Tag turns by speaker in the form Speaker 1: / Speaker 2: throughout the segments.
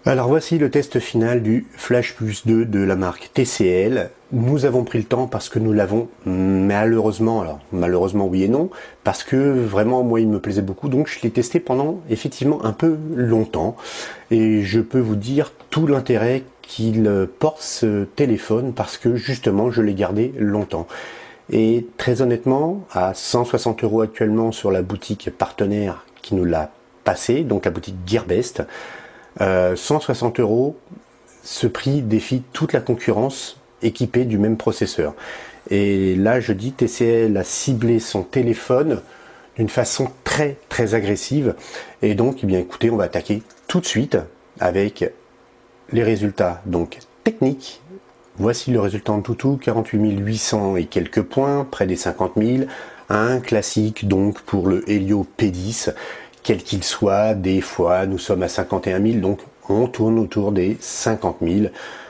Speaker 1: Alors voici le test final du Flash Plus 2 de la marque TCL. Nous avons pris le temps parce que nous l'avons malheureusement, alors malheureusement oui et non, parce que vraiment moi il me plaisait beaucoup, donc je l'ai testé pendant effectivement un peu longtemps. Et je peux vous dire tout l'intérêt qu'il porte ce téléphone parce que justement je l'ai gardé longtemps. Et très honnêtement, à 160 € actuellement sur la boutique partenaire qui nous l'a passé, donc la boutique Gearbest, 160 €, ce prix défie toute la concurrence équipée du même processeur. Et là, je dis, TCL a ciblé son téléphone d'une façon très très agressive. Et donc, eh bien, écoutez, on va attaquer tout de suite avec les résultats donc techniques. Voici le résultat en tout, 48 800 et quelques points, près des 50 000. Un classique donc pour le Helio P10. Quel qu'il soit, des fois nous sommes à 51 000, donc on tourne autour des 50 000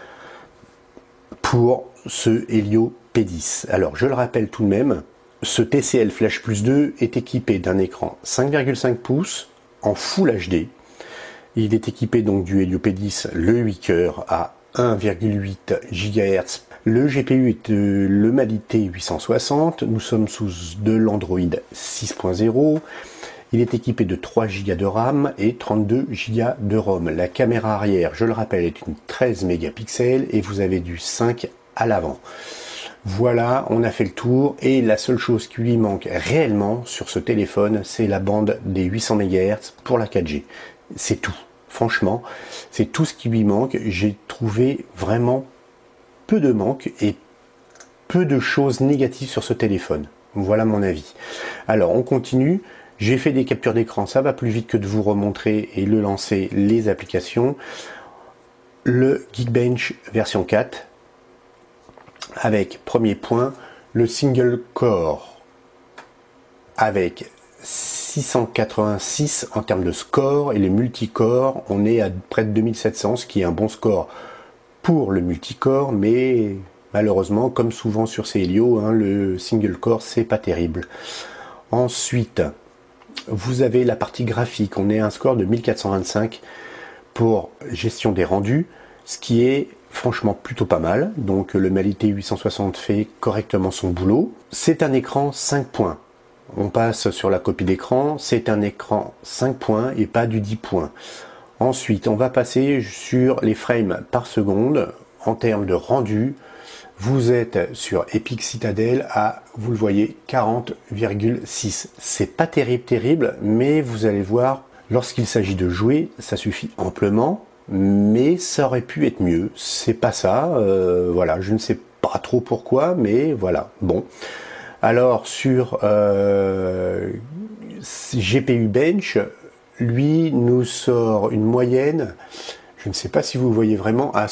Speaker 1: pour ce Helio P10. Alors je le rappelle tout de même, ce TCL Flash Plus 2 est équipé d'un écran 5,5 pouces en Full HD. Il est équipé donc du Helio P10, le 8 coeurs à 1,8 GHz. Le GPU est le Mali T860, nous sommes sous de l'Android 6.0. Il est équipé de 3 Go de RAM et 32 Go de ROM. La caméra arrière, je le rappelle, est une 13 mégapixels et vous avez du 5 à l'avant. Voilà, on a fait le tour et la seule chose qui lui manque réellement sur ce téléphone, c'est la bande des 800 MHz pour la 4G. C'est tout. Franchement, c'est tout ce qui lui manque. J'ai trouvé vraiment peu de manques et peu de choses négatives sur ce téléphone. Voilà mon avis. Alors, on continue. J'ai fait des captures d'écran, ça va plus vite que de vous remontrer et le lancer les applications. Le Geekbench version 4, avec premier point, le single core, avec 686 en termes de score, et les multicore, on est à près de 2700, ce qui est un bon score pour le multicore, mais malheureusement, comme souvent sur ces Helio, le single core, c'est pas terrible. Ensuite, vous avez la partie graphique, on est à un score de 1425 pour gestion des rendus, ce qui est franchement plutôt pas mal. Donc le Mali T860 fait correctement son boulot. C'est un écran 5 points. On passe sur la copie d'écran, c'est un écran 5 points et pas du 10 points. Ensuite, on va passer sur les frames par seconde en termes de rendu. Vous êtes sur Epic Citadel à, vous le voyez, 40,6. C'est pas terrible, mais vous allez voir, lorsqu'il s'agit de jouer, ça suffit amplement, mais ça aurait pu être mieux. C'est pas ça, voilà, je ne sais pas trop pourquoi, mais voilà, bon. Alors, sur GPU Bench, lui nous sort une moyenne, je ne sais pas si vous voyez vraiment, à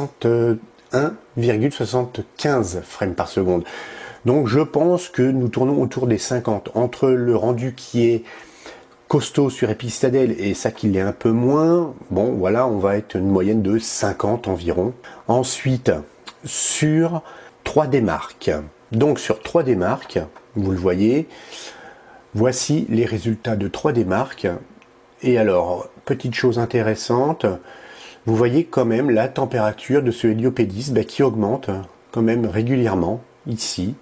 Speaker 1: 1,75 frames par seconde. Donc je pense que nous tournons autour des 50. Entre le rendu qui est costaud sur Epic Citadel et ça qui l'est un peu moins, bon voilà, on va être une moyenne de 50 environ. Ensuite, sur 3D Mark. Donc sur 3D Mark, vous le voyez, voici les résultats de 3D Mark. Et alors, petite chose intéressante, vous voyez quand même la température de ce Helio P10 qui augmente quand même régulièrement, ici,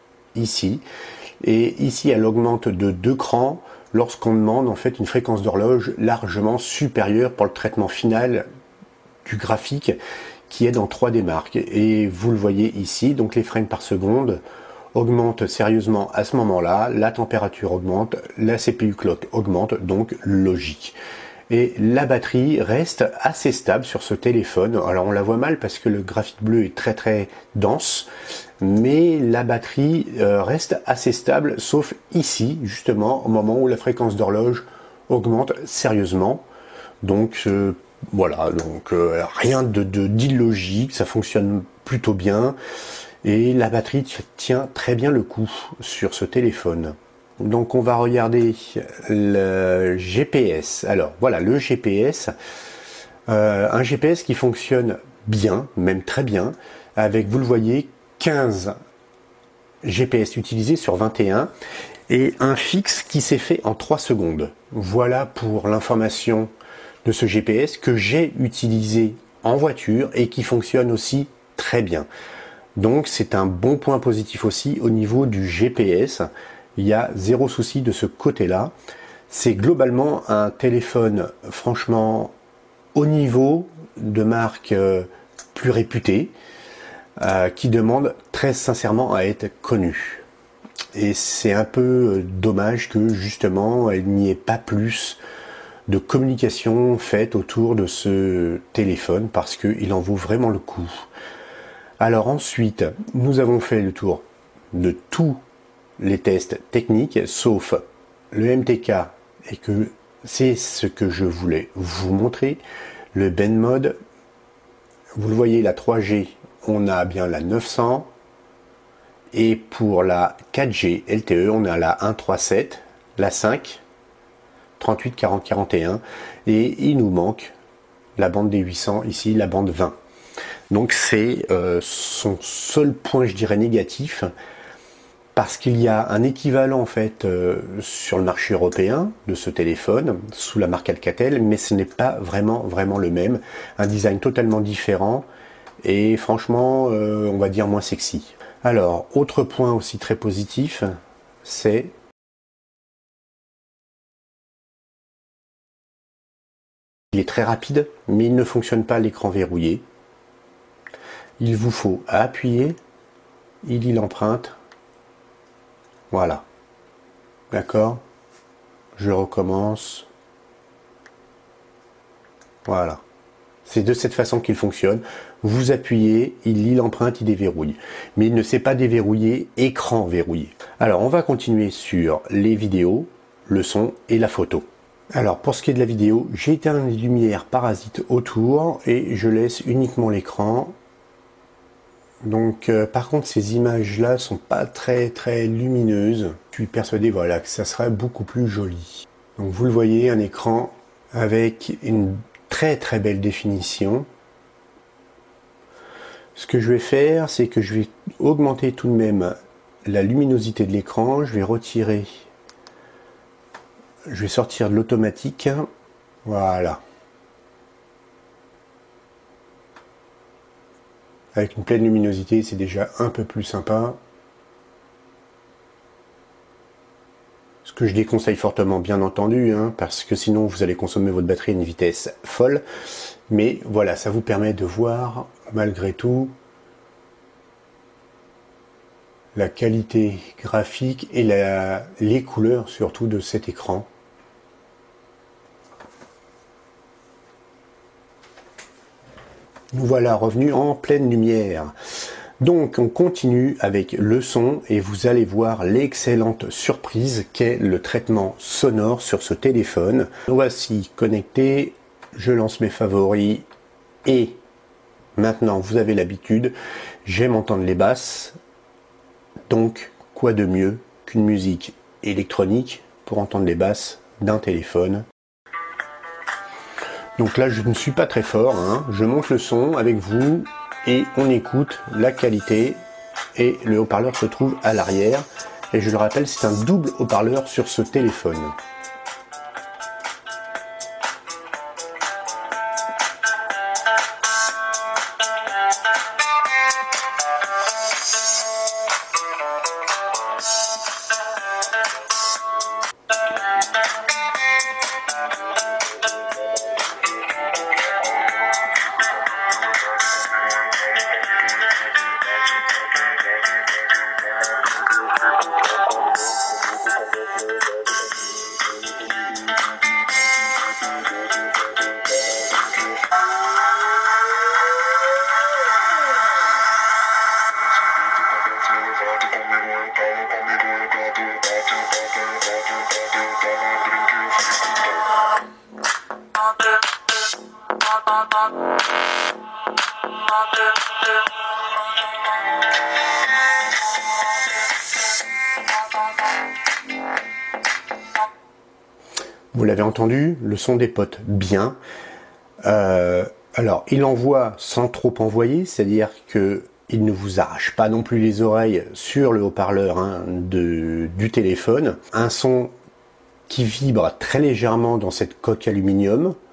Speaker 1: et ici elle augmente de 2 crans lorsqu'on demande en fait une fréquence d'horloge largement supérieure pour le traitement final du graphique qui est dans 3D Mark. Et vous le voyez ici, donc les frames par seconde augmentent sérieusement à ce moment-là, la température augmente, la CPU clock augmente, donc logique. Et la batterie reste assez stable sur ce téléphone. Alors on la voit mal parce que le graphite bleu est très très dense, mais la batterie reste assez stable, sauf ici, justement, au moment où la fréquence d'horloge augmente sérieusement. Donc voilà, donc rien d'illogique, ça fonctionne plutôt bien. Et la batterie tient très bien le coup sur ce téléphone. Donc on va regarder le GPS. Alors voilà, le GPS, un GPS qui fonctionne bien, même très bien, avec, vous le voyez, 15 GPS utilisés sur 21 et un fixe qui s'est fait en 3 secondes. Voilà pour l'information de ce GPS que j'ai utilisé en voiture et qui fonctionne aussi très bien. Donc c'est un bon point positif aussi au niveau du GPS. Il y a zéro souci de ce côté-là. C'est globalement un téléphone franchement haut niveau, de marque plus réputée, qui demande très sincèrement à être connu. Et c'est un peu dommage que justement il n'y ait pas plus de communication faite autour de ce téléphone parce qu'il en vaut vraiment le coup. Alors ensuite, nous avons fait le tour de tous les tests techniques, sauf le MTK, et que c'est ce que je voulais vous montrer. Le Ben Mode, vous le voyez, la 3G, on a bien la 900, et pour la 4G LTE, on a la 137, la 5, 38, 40, 41, et il nous manque la bande des 800, ici la bande 20. Donc c'est son seul point, je dirais, négatif, parce qu'il y a un équivalent en fait sur le marché européen de ce téléphone, sous la marque Alcatel, mais ce n'est pas vraiment le même. Un design totalement différent, et franchement, on va dire moins sexy. Alors, autre point aussi très positif, c'est il est très rapide, mais il ne fonctionne pas à l'écran verrouillé. Il vous faut appuyer, il lit l'empreinte, voilà, d'accord, je recommence, voilà, c'est de cette façon qu'il fonctionne. Vous appuyez, il lit l'empreinte, il déverrouille, mais il ne sait pas déverrouiller écran verrouillé. Alors on va continuer sur les vidéos, le son et la photo. Alors pour ce qui est de la vidéo, j'ai éteint les lumières parasites autour et je laisse uniquement l'écran. Donc par contre ces images là sont pas très lumineuses. Je suis persuadé voilà que ça serait beaucoup plus joli. Donc vous le voyez, un écran avec une très belle définition. Ce que je vais faire, c'est que je vais augmenter tout de même la luminosité de l'écran. Je vais retirer, je vais sortir de l'automatique. Voilà. Avec une pleine luminosité, c'est déjà un peu plus sympa. Ce que je déconseille fortement, bien entendu, hein, parce que sinon vous allez consommer votre batterie à une vitesse folle. Mais voilà, ça vous permet de voir, malgré tout, la qualité graphique et les couleurs surtout de cet écran. Nous voilà revenus en pleine lumière. Donc on continue avec le son et vous allez voir l'excellente surprise qu'est le traitement sonore sur ce téléphone. Voici connecté, je lance mes favoris et maintenant vous avez l'habitude, j'aime entendre les basses. Donc quoi de mieux qu'une musique électronique pour entendre les basses d'un téléphone. Donc là je ne suis pas très fort, hein. Je monte le son avec vous et on écoute la qualité et le haut-parleur se trouve à l'arrière. Et je le rappelle, c'est un double haut-parleur sur ce téléphone. Vous l'avez entendu, le son des potes bien. Alors, il envoie sans trop envoyer, c'est-à-dire que il ne vous arrache pas non plus les oreilles sur le haut-parleur hein, du téléphone. Un son qui vibre très légèrement dans cette coque aluminium.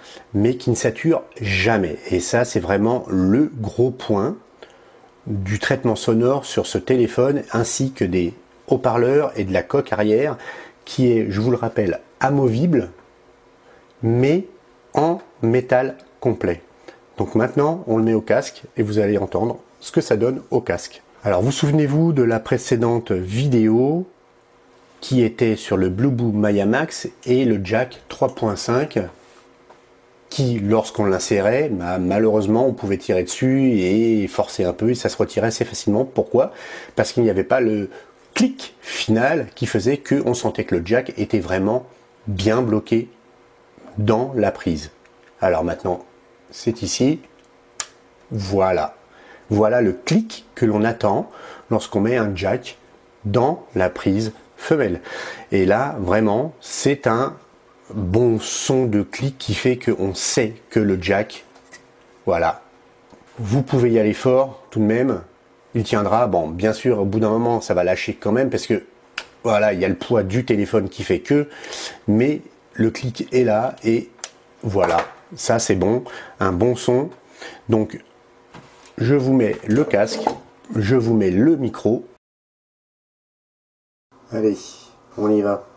Speaker 1: mais qui ne sature jamais. Et ça, c'est vraiment le gros point du traitement sonore sur ce téléphone, ainsi que des haut-parleurs et de la coque arrière, qui est, je vous le rappelle, amovible, mais en métal complet. Donc maintenant, on le met au casque et vous allez entendre ce que ça donne au casque. Alors, vous souvenez-vous de la précédente vidéo qui était sur le Bluetooth Maya Max et le jack 3.5 qui, lorsqu'on l'insérait, malheureusement, on pouvait tirer dessus et forcer un peu et ça se retirait assez facilement. Pourquoi? Parce qu'il n'y avait pas le clic final qui faisait qu'on sentait que le jack était vraiment bien bloqué dans la prise. Alors maintenant, c'est ici. Voilà. Voilà le clic que l'on attend lorsqu'on met un jack dans la prise femelle. Et là, vraiment, c'est un bon son de clic qui fait qu'on sait que le jack, voilà. Vous pouvez y aller fort tout de même. Il tiendra. Bon, bien sûr, au bout d'un moment, ça va lâcher quand même parce que, voilà, il y a le poids du téléphone qui fait que, mais le clic est là et voilà. Ça, c'est bon. Un bon son. Donc, je vous mets le casque, je vous mets le micro. Allez, on y va.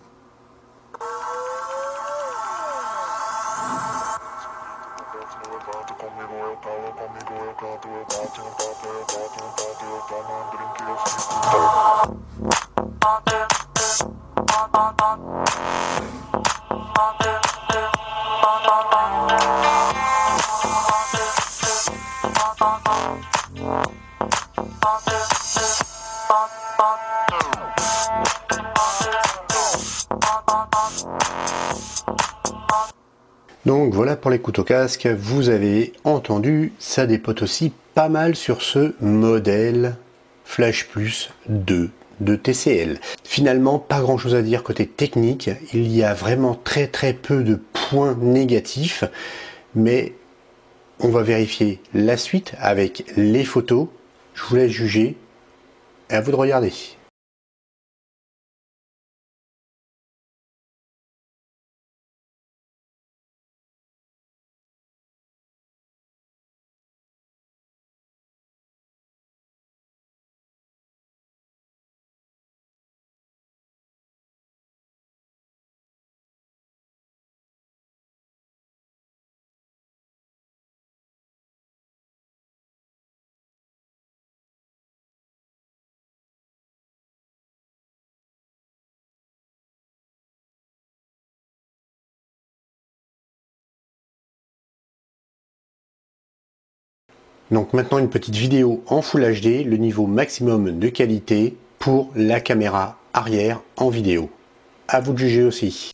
Speaker 1: Donc voilà pour les couteaux casques, vous avez entendu, ça dépote aussi pas mal sur ce modèle Flash Plus 2 de TCL. Finalement, pas grand chose à dire côté technique, il y a vraiment très peu de points négatifs, mais on va vérifier la suite avec les photos. Je vous laisse juger, et à vous de regarder. Donc maintenant une petite vidéo en Full HD, le niveau maximum de qualité pour la caméra arrière en vidéo. À vous de juger aussi.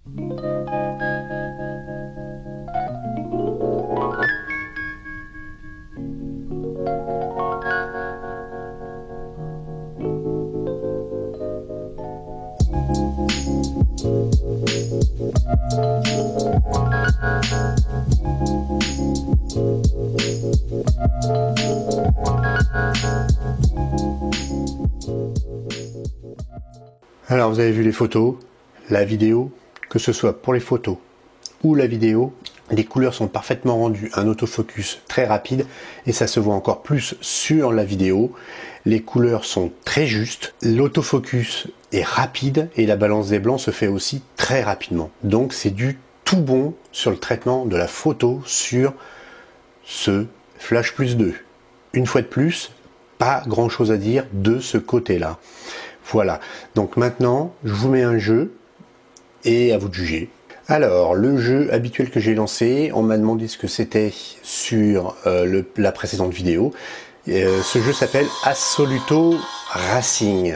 Speaker 1: Alors vous avez vu les photos, la vidéo, que ce soit pour les photos ou la vidéo, les couleurs sont parfaitement rendues, un autofocus très rapide et ça se voit encore plus sur la vidéo. Les couleurs sont très justes, l'autofocus est rapide et la balance des blancs se fait aussi très rapidement. Donc c'est du tout bon sur le traitement de la photo sur ce Flash Plus 2. Une fois de plus, pas grand chose à dire de ce côté-là. Voilà, donc maintenant, je vous mets un jeu et à vous de juger. Alors, le jeu habituel que j'ai lancé, on m'a demandé ce que c'était sur la précédente vidéo. Ce jeu s'appelle Assoluto Racing.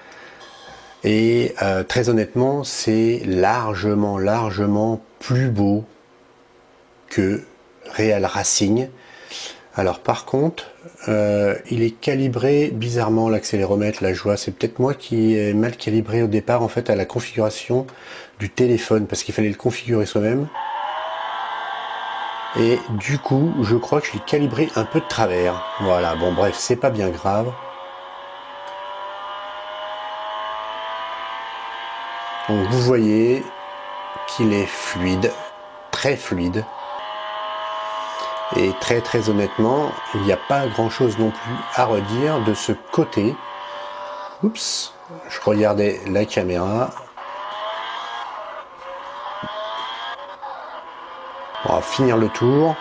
Speaker 1: Et très honnêtement, c'est largement plus beau que Real Racing. Alors par contre, il est calibré bizarrement, l'accéléromètre, la joie. C'est peut-être moi qui ai mal calibré au départ en fait à la configuration du téléphone parce qu'il fallait le configurer soi-même. Et du coup, je crois que je l'ai calibré un peu de travers. Voilà, bon bref, c'est pas bien grave. Donc vous voyez qu'il est fluide, très fluide. Et très honnêtement, il n'y a pas grand chose non plus à redire de ce côté. Oups, je regardais la caméra. On va finir le tour.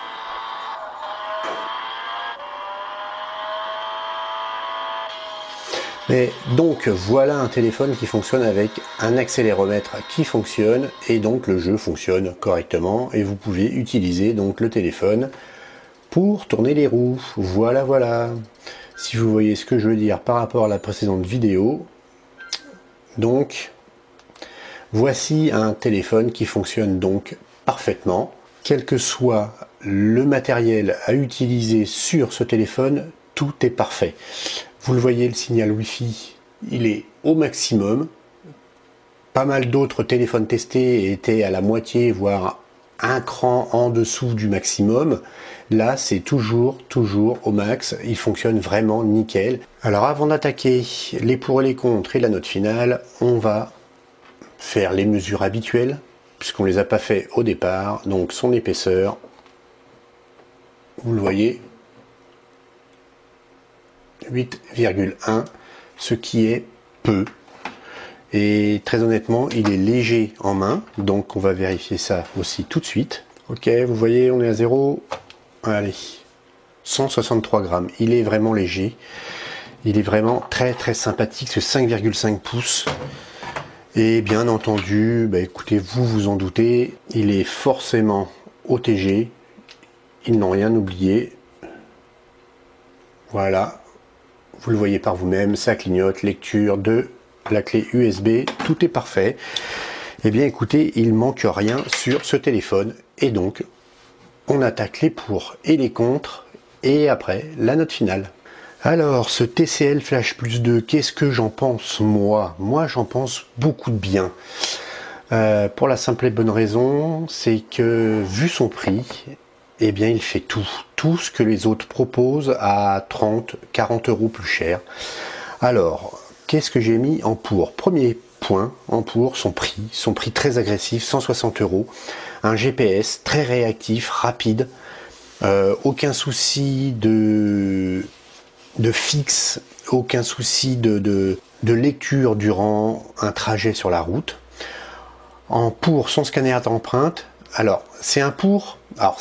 Speaker 1: Et donc voilà un téléphone qui fonctionne avec un accéléromètre qui fonctionne et donc le jeu fonctionne correctement et vous pouvez utiliser donc le téléphone pour tourner les roues. Voilà. Si vous voyez ce que je veux dire par rapport à la précédente vidéo. Donc voici un téléphone qui fonctionne donc parfaitement. Quel que soit le matériel à utiliser sur ce téléphone, tout est parfait. Vous le voyez, le signal Wi-Fi, il est au maximum. Pas mal d'autres téléphones testés étaient à la moitié, voire un cran en dessous du maximum. Là, c'est toujours au max. Il fonctionne vraiment nickel. Alors, avant d'attaquer les pour et les contre et la note finale, on va faire les mesures habituelles, puisqu'on ne les a pas fait au départ. Donc, son épaisseur, vous le voyez, 8,1, ce qui est peu. Et très honnêtement, il est léger en main, donc on va vérifier ça aussi tout de suite. Ok, vous voyez, on est à 0. Allez, 163 grammes. Il est vraiment léger. Il est vraiment très sympathique, ce 5,5 pouces. Et bien entendu, écoutez, vous vous en doutez, il est forcément OTG. Ils n'ont rien oublié. Voilà. Vous le voyez par vous-même, ça clignote, lecture de la clé USB, tout est parfait. Eh bien écoutez, il manque rien sur ce téléphone et donc on attaque les pour et les contre et après la note finale. Alors ce TCL Flash Plus 2, qu'est-ce que j'en pense moi? Moi j'en pense beaucoup de bien. Pour la simple et bonne raison, c'est que vu son prix, eh bien il fait tout ce que les autres proposent à 30, 40 euros plus cher. Alors, qu'est-ce que j'ai mis en pour? Premier point en pour, son prix très agressif, 160 euros. Un GPS très réactif, rapide, aucun souci de fixe, aucun souci de lecture durant un trajet sur la route. En pour, son scanner d'empreinte. Alors, c'est pour,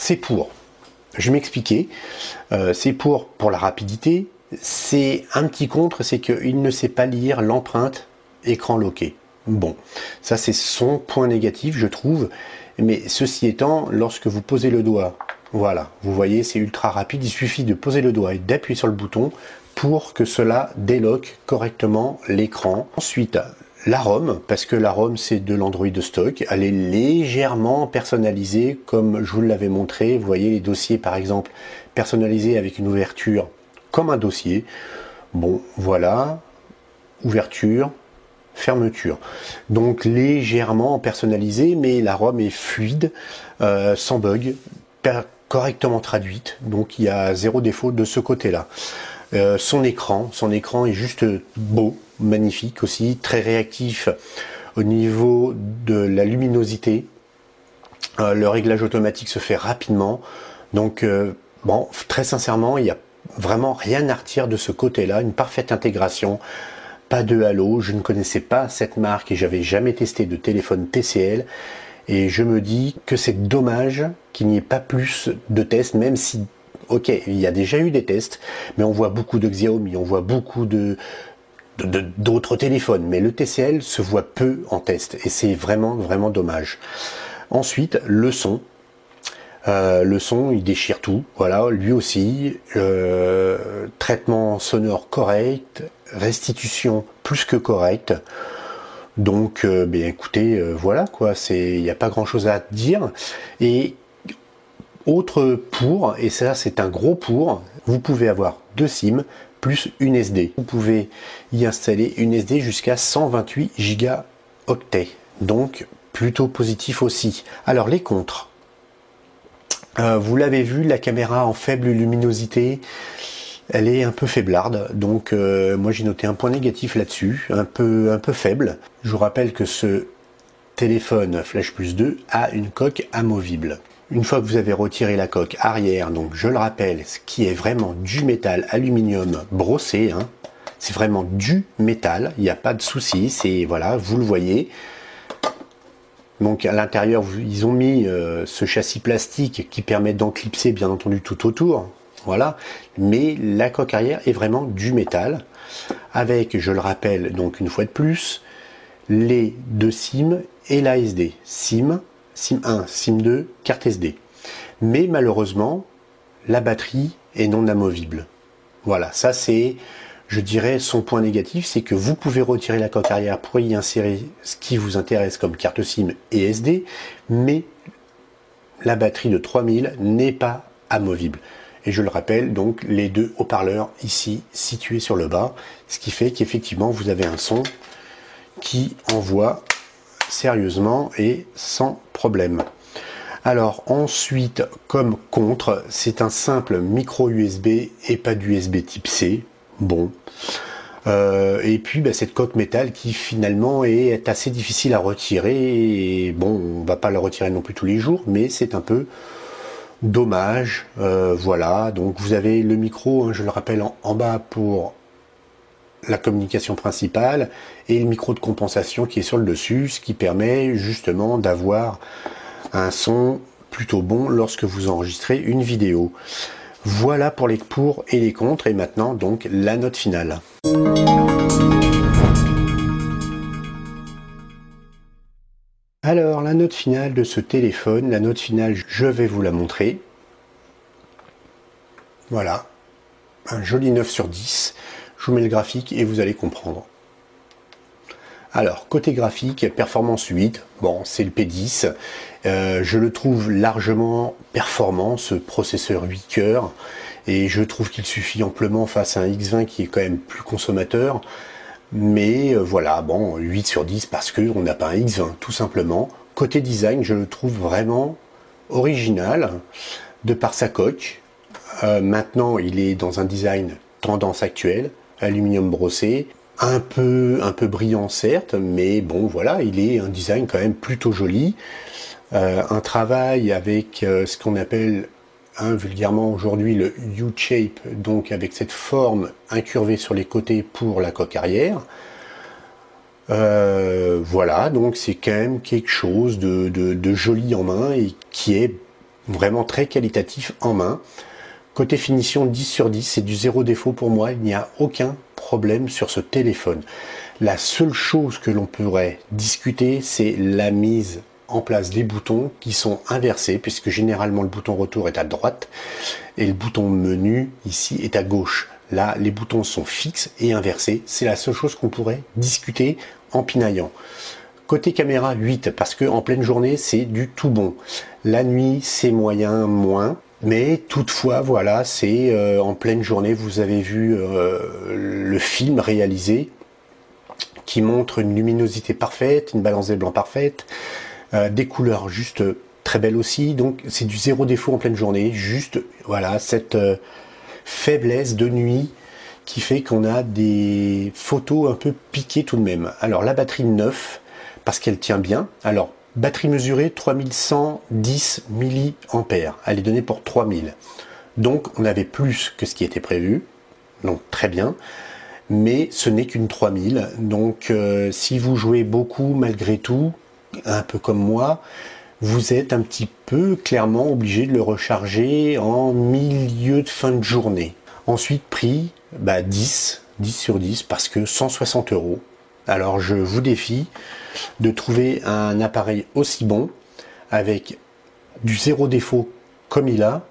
Speaker 1: je vais m'expliquer, c'est pour la rapidité, c'est un petit contre, c'est qu'il ne sait pas lire l'empreinte écran loqué. Bon, ça c'est son point négatif, je trouve, mais ceci étant, lorsque vous posez le doigt, voilà, vous voyez, c'est ultra rapide, il suffit de poser le doigt et d'appuyer sur le bouton pour que cela déloque correctement l'écran. Ensuite, la ROM, parce que la ROM c'est de l'Android de stock, elle est légèrement personnalisée comme je vous l'avais montré. Vous voyez les dossiers par exemple personnalisés avec une ouverture comme un dossier. Bon voilà, ouverture, fermeture. Donc légèrement personnalisé, mais la ROM est fluide, sans bug, correctement traduite. Donc il y a zéro défaut de ce côté-là. Son écran est juste beau, magnifique aussi, très réactif au niveau de la luminosité. Le réglage automatique se fait rapidement. Donc bon, très sincèrement, il n'y a vraiment rien à retirer de ce côté-là. Une parfaite intégration, pas de halo. Je ne connaissais pas cette marque et j'avais jamais testé de téléphone TCL. Et je me dis que c'est dommage qu'il n'y ait pas plus de tests, même si ok, il y a déjà eu des tests, mais on voit beaucoup de Xiaomi, on voit beaucoup d'autres téléphones, mais le TCL se voit peu en test, et c'est vraiment dommage. Ensuite, le son, il déchire tout, voilà, lui aussi, traitement sonore correct, restitution plus que correcte. Donc, écoutez, voilà quoi, il n'y a pas grand chose à dire. Et autre pour, et ça c'est un gros pour, vous pouvez avoir 2 SIM plus une SD. Vous pouvez y installer une SD jusqu'à 128 gigaoctets. Donc plutôt positif aussi. Alors les contres. Vous l'avez vu, la caméra en faible luminosité, elle est un peu faiblarde. Donc moi j'ai noté un point négatif là-dessus, un peu faible. Je vous rappelle que ce téléphone Flash Plus 2 a une coque amovible. Une fois que vous avez retiré la coque arrière, donc je le rappelle, ce qui est vraiment du métal aluminium brossé, hein, c'est vraiment du métal, il n'y a pas de souci, c'est voilà, vous le voyez. Donc à l'intérieur, ils ont mis ce châssis plastique qui permet d'enclipser bien entendu tout autour, voilà. Mais la coque arrière est vraiment du métal, avec, je le rappelle donc une fois de plus, les deux SIM et la SD, SIM 1, SIM 2, carte SD. Mais malheureusement, la batterie est non amovible. Voilà, ça c'est, je dirais, son point négatif, c'est que vous pouvez retirer la coque arrière pour y insérer ce qui vous intéresse comme carte SIM et SD, mais la batterie de 3000 n'est pas amovible. Et je le rappelle, donc les deux haut-parleurs ici situés sur le bas, ce qui fait qu'effectivement vous avez un son qui envoie sérieusement et sans problème. Alors ensuite, comme contre, c'est un simple micro USB et pas d'USB type C. Bon. Et puis cette coque métal qui finalement est assez difficile à retirer. Et bon, on va pas la retirer non plus tous les jours, mais c'est un peu dommage. Voilà, donc vous avez le micro, hein, je le rappelle, en bas pour la communication principale et le micro de compensation qui est sur le dessus, ce qui permet justement d'avoir un son plutôt bon lorsque vous enregistrez une vidéo. Voilà pour les pour et les contre, et maintenant donc la note finale. Alors la note finale de ce téléphone, la note finale, je vais vous la montrer. Voilà, un joli 9 sur 10. Je vous mets le graphique et vous allez comprendre. Alors, côté graphique, performance 8, bon, c'est le P10. Je le trouve largement performant, ce processeur 8 cœurs. Et je trouve qu'il suffit amplement face à un X20 qui est quand même plus consommateur. Mais voilà, bon, 8 sur 10 parce qu'on n'a pas un X20, tout simplement. Côté design, je le trouve vraiment original, de par sa coque. Maintenant, il est dans un design tendance actuelle, aluminium brossé, un peu brillant certes, mais bon voilà, il est un design quand même plutôt joli. Un travail avec ce qu'on appelle vulgairement aujourd'hui le U-shape, donc avec cette forme incurvée sur les côtés pour la coque arrière. Voilà, donc c'est quand même quelque chose de joli en main et qui est vraiment très qualitatif en main. Côté finition, 10 sur 10, c'est du zéro défaut pour moi, il n'y a aucun problème sur ce téléphone. La seule chose que l'on pourrait discuter, c'est la mise en place des boutons qui sont inversés, puisque généralement le bouton retour est à droite et le bouton menu ici est à gauche. Là, les boutons sont fixes et inversés, c'est la seule chose qu'on pourrait discuter en pinaillant. Côté caméra, 8, parce que en pleine journée, c'est du tout bon. La nuit, c'est moyen, moins. Mais toutefois, voilà, c'est en pleine journée, vous avez vu le film réalisé qui montre une luminosité parfaite, une balance des blancs parfaite, des couleurs juste très belles aussi. Donc c'est du zéro défaut en pleine journée, juste voilà cette faiblesse de nuit qui fait qu'on a des photos un peu piquées tout de même. Alors la batterie 9, parce qu'elle tient bien. Alors batterie mesurée 3110 mAh, elle est donnée pour 3000. Donc on avait plus que ce qui était prévu, donc très bien, mais ce n'est qu'une 3000. Donc si vous jouez beaucoup malgré tout, un peu comme moi, vous êtes un petit peu clairement obligé de le recharger en milieu de fin de journée. Ensuite prix, 10 sur 10 parce que 160 €. Alors je vous défie de trouver un appareil aussi bon avec du zéro défaut comme il a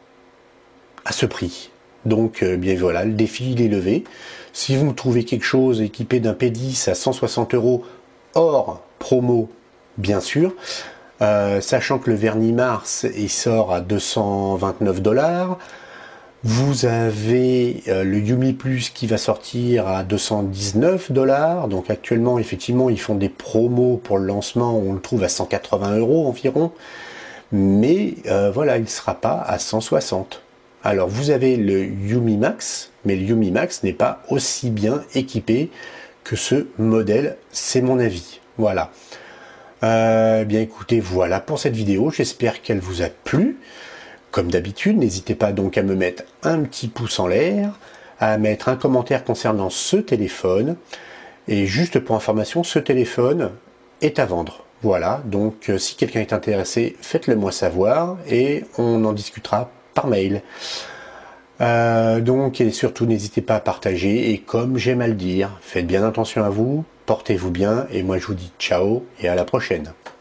Speaker 1: à ce prix. Donc bien voilà, le défi il est levé. Si vous me trouvez quelque chose équipé d'un P10 à 160 € hors promo, bien sûr, sachant que le vernis Mars il sort à 229 $. Vous avez le Yumi Plus qui va sortir à 219 $. Donc actuellement, effectivement, ils font des promos pour le lancement. On le trouve à 180 € environ. Mais voilà, il ne sera pas à 160. Alors vous avez le Yumi Max, mais le Yumi Max n'est pas aussi bien équipé que ce modèle, c'est mon avis. Voilà. Bien écoutez, voilà pour cette vidéo, j'espère qu'elle vous a plu. Comme d'habitude, n'hésitez pas donc à me mettre un petit pouce en l'air, à mettre un commentaire concernant ce téléphone. Et juste pour information, ce téléphone est à vendre. Voilà, donc si quelqu'un est intéressé, faites-le moi savoir et on en discutera par mail. Donc, et surtout, n'hésitez pas à partager et comme j'aime à le dire, faites bien attention à vous, portez-vous bien et moi je vous dis ciao et à la prochaine.